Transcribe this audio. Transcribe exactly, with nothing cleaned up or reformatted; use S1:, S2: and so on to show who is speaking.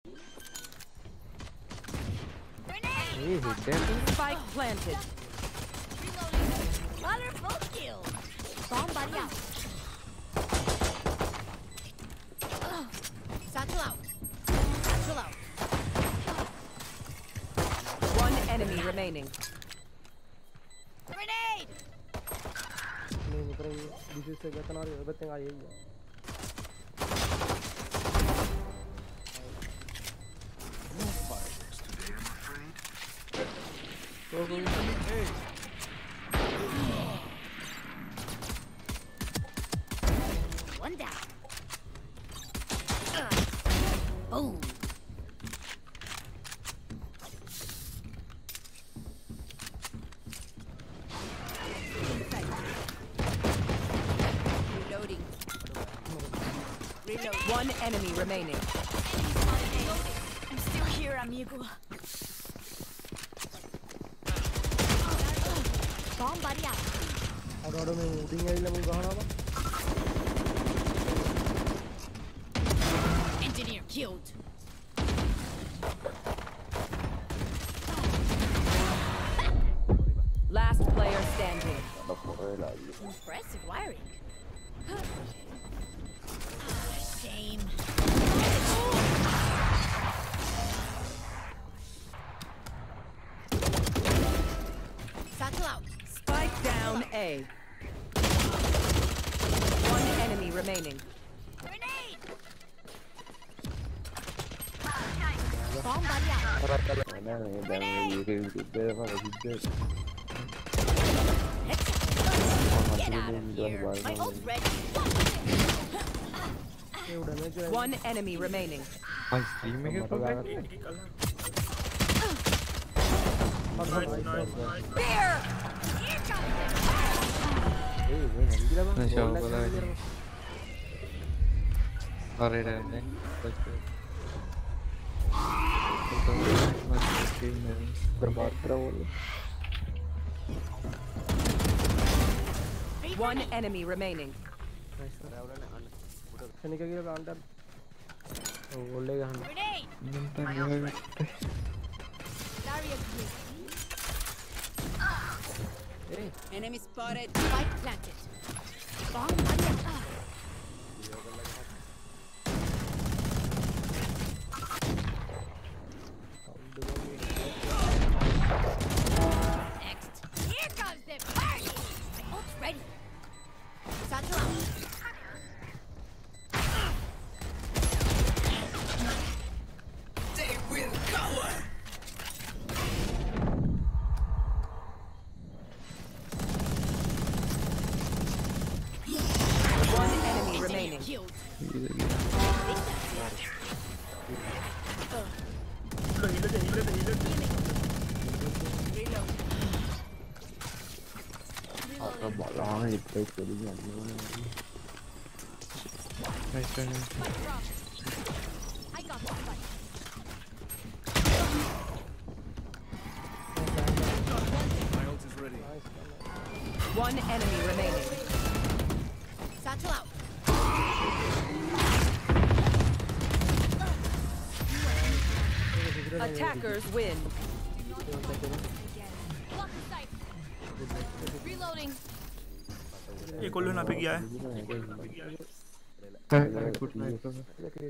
S1: Grenade!
S2: Hey, hit that.
S3: Spike planted.
S1: Reloading. Wonderful kill. Bomb buddy out. Satchel out. Satchel out.
S3: One enemy remaining.
S1: Grenade!
S2: नहीं नहीं पर दूसरे से गया तना रे बत्ते आए ही तो
S1: One down. Boom. Reloading. Reload.
S3: One enemy remaining.
S1: I'm still here, amigo. Bomb buddy out.
S2: और और में रिंग आई लम्बी बहाना बा
S1: Engineer killed.
S3: Last player standing.
S1: Impressive wiring. Shame. Satchel out.
S3: Spike down A. One enemy remaining.
S1: Grenade. Bomb buddy out. Get out of here. My ult's ready.
S2: ये उड़ा में जो
S3: One enemy remaining.
S4: भाई stream में क्या कर रहा है?
S1: Bear. Here comes the
S2: ए वो नहीं गिरा बा
S4: नशा हो गया है। अरे रे ने बच गए। तो मैं स्ट्रीम में बर्बाद करा वो।
S3: One enemy remaining.
S2: शनि का गिरा अंदर वो बोलेगा हम
S1: grenade.
S4: मिलता नहीं है।
S1: Darius here.
S3: Enemy spotted.
S1: Spike planted. Bomb buddy out. Next. Here comes the party. My ult's ready. Satchel out.
S3: One enemy remaining.
S1: Killed.
S4: अब बाला है इतना चली जाती है। ऐसा नहीं।
S1: I got one buddy.
S3: One enemy remaining.
S1: Satchel out.
S3: Attackers win.
S1: Block the sight. Reloading.
S5: ये कोल्लू ना पे गया है
S4: गुड नाइट।